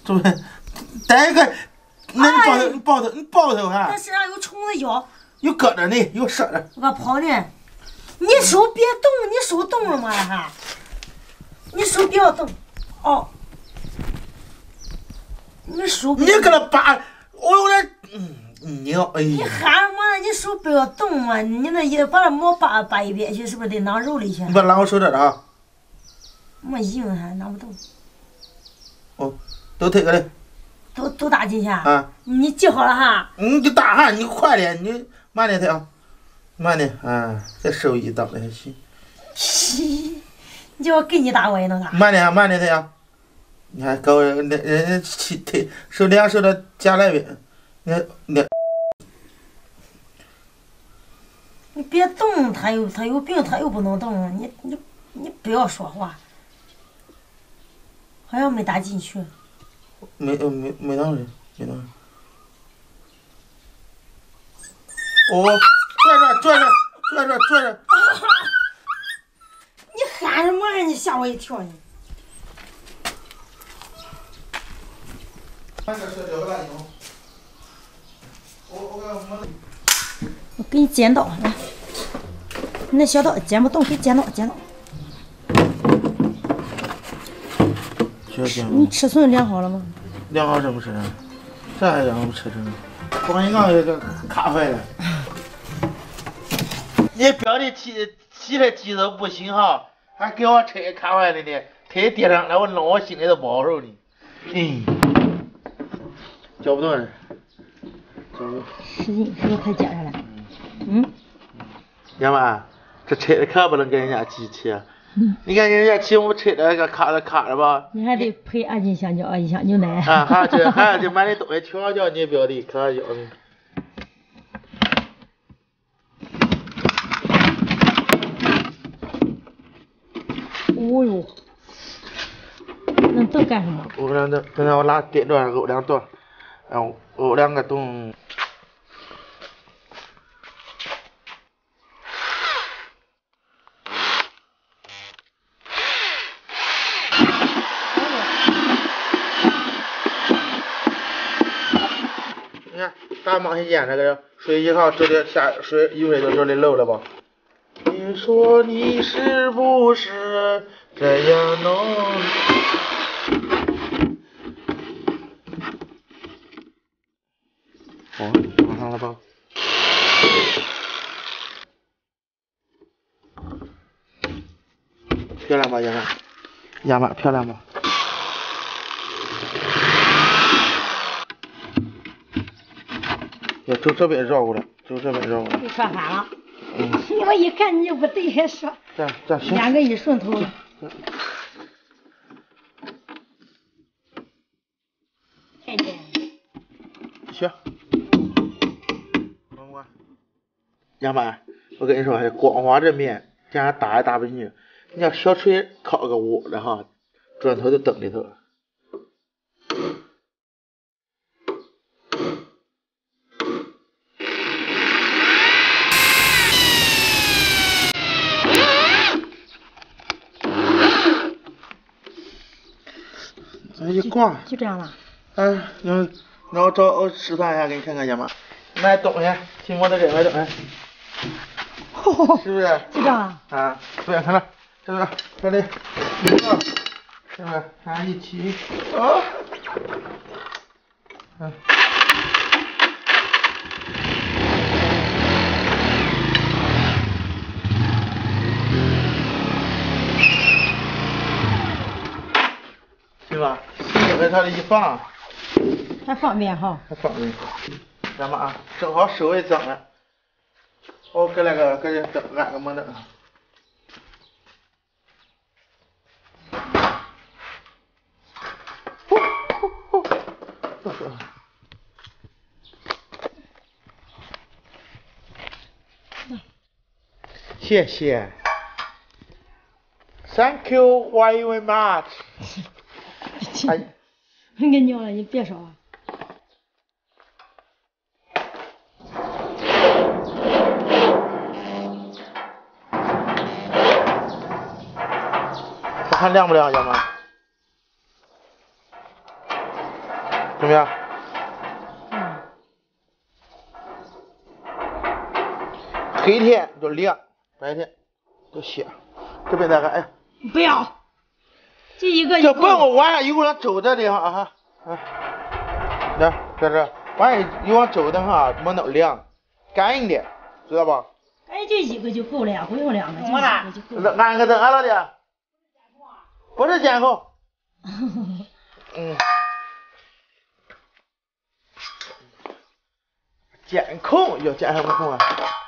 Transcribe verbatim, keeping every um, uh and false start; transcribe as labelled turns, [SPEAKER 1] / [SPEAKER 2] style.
[SPEAKER 1] 这不带个，那你抱头，你抱头，你抱头哈。
[SPEAKER 2] 那身上有虫子咬。
[SPEAKER 1] 有搁着呢，有射着。
[SPEAKER 2] 我跑呢，你手别动，你手动了吗哈？你手不要动，哦。你手。
[SPEAKER 1] 你搁那扒，我有点，嗯，你要，哎呀。
[SPEAKER 2] 你喊我呢，你手不要动嘛，你那也把那毛扒扒一边去，是不是得拿肉里去？
[SPEAKER 1] 你把拉我手这儿啊。
[SPEAKER 2] 没硬还拿不动。
[SPEAKER 1] 哦，都推过来。
[SPEAKER 2] 都都打进去啊？
[SPEAKER 1] 啊。
[SPEAKER 2] 你记好了哈。
[SPEAKER 1] 你就打哈，你快点，你慢点推啊，慢点啊，这手一挡的还行。
[SPEAKER 2] 你叫我给你打，我也能打。
[SPEAKER 1] 慢点啊，慢点推啊。你看，搞人人家推手两手的夹那边，你看你。
[SPEAKER 2] 你别动，他有他有病，他又不能动，你你你不要说话。好像没打进去。
[SPEAKER 1] 没呃没没当人，没当人。哦，转转转转转转转转。
[SPEAKER 2] 你喊什么呀？你吓我一跳你。我给你剪刀来，你那小刀剪不动，给剪刀剪刀。你尺寸量好了吗？
[SPEAKER 1] 量好什么尺寸？这还量什么尺寸？光一杠有个卡坏了。你表弟骑骑的技术不行哈，还给我车卡坏了呢，车跌上来我弄我心里都不好受呢。嗯，叫不动了，叫不动。
[SPEAKER 2] 使劲，是不是快接上来？嗯。
[SPEAKER 1] 娘们，这车可不能跟人家机器啊。嗯、你看人家骑我们车的那个卡着卡着吧，
[SPEAKER 2] 你还得配安静香蕉、安静香牛奶。
[SPEAKER 1] 啊，还这还得买的东西全叫你表弟可叫的。
[SPEAKER 2] 哦呦，那都干什么？
[SPEAKER 1] 我两个，刚才我拿电钻给我两段，然后我两个动。大忙时间那个水一号这里下水雨水都这里漏了吧？你说你是不是这样弄？哦，往上了吧？漂亮吧，亚妈？亚妈漂亮吧？要走这边绕过来，走这边绕过来。
[SPEAKER 2] 又说反了。
[SPEAKER 1] 嗯。
[SPEAKER 2] 我一看你就不对，还说。
[SPEAKER 1] 这样这样行。
[SPEAKER 2] 两个一顺头了。看见。
[SPEAKER 1] 行。光光。杨妈，我跟你说，这光滑这面，这样打也打不进去。你要小锤敲个窝的哈，砖头就蹬里头了。一挂
[SPEAKER 2] 就这样了。
[SPEAKER 1] 哎，那那我找我示范一下给你看看，姐妈。买东西，进我这里买东西，是不是？
[SPEAKER 2] 就这样。
[SPEAKER 1] 啊，对，看了，这个这里一个，是不是？看一起啊，嗯。对吧？给它的一放，
[SPEAKER 2] 还方便哈。
[SPEAKER 1] 还方便。干嘛？正好手也脏了，我搁那个搁这灯安个门灯。谢谢 ，Thank you very much 哎，
[SPEAKER 2] 你给尿了，你别说啊。
[SPEAKER 1] 我看亮不亮，姐们？ 怎么样？
[SPEAKER 2] 嗯。
[SPEAKER 1] 黑天就亮，白天就瞎。这边再看，哎，
[SPEAKER 2] 不要，这一个
[SPEAKER 1] 这不用晚上有光走这地方啊哈，啊，来这这，晚上有光走的哈，没那么亮，干一点，知道吧？
[SPEAKER 2] 哎，就一个就够了呀，不用两个，就一个就够了。
[SPEAKER 1] 安个灯，安了的，不是监控。嗯，监控要监什么控啊？